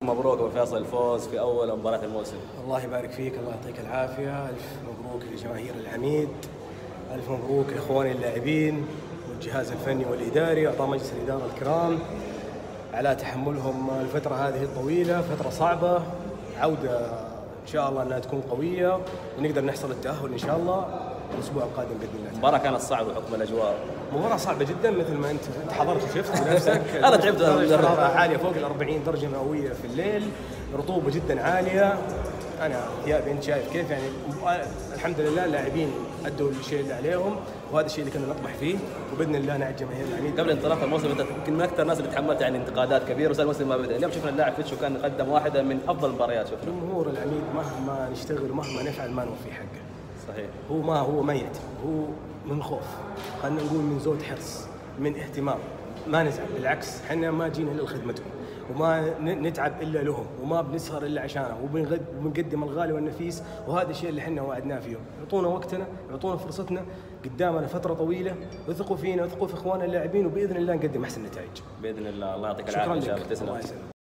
مبروك ابو فيصل الفوز في اول مباراة الموسم. الله يبارك فيك، الله يعطيك العافية. ألف مبروك لجماهير العميد، ألف مبروك لإخواني اللاعبين والجهاز الفني والإداري وأعضاء مجلس الإدارة الكرام على تحملهم الفترة هذه الطويلة، فترة صعبة. عودة إن شاء الله أنها تكون قوية ونقدر نحصل التأهل إن شاء الله الأسبوع القادم بإذن الله. المباراة كانت صعبة بحكم الأجواء. مباراة صعبة جدا مثل ما أنت حضرت وشفت بنفسك. أنا تعبت. درجة حرارة عالية فوق ال 40 درجة مئوية في الليل، رطوبة جدا عالية. أنا ثيابي أنت شايف كيف يعني. الحمد لله اللاعبين أدوا الشيء اللي عليهم، وهذا الشيء اللي كنا نطمح فيه، وبإذن الله نعد جماهير العميد. قبل انطلاق الموسم أنت يمكن من أكثر الناس اللي تحملت يعني انتقادات كبيرة وصار الموسم ما بدأ، اليوم شفنا اللاعب فيتشو كان قدم واحدة من أفضل المباريات شفنا. جمهور العميد مهما نشتغل ومهما نفعل ما نوفي حقه. صحيح. هو ما يأتي، هو من خوف، خلينا نقول من زود حرص، من اهتمام. ما نزعل، بالعكس احنا ما جينا الا لخدمتهم، وما نتعب الا لهم، وما بنسهر الا عشانهم، وبنقدم الغالي والنفيس، وهذا الشيء اللي احنا وعدناه فيهم. يعطونا وقتنا، يعطونا فرصتنا، قدامنا فتره طويله، وثقوا فينا، وثقوا في اخواننا اللاعبين، وباذن الله نقدم احسن نتائج. باذن الله. الله يعطيك العافيه ان شاء الله. شكرا لك.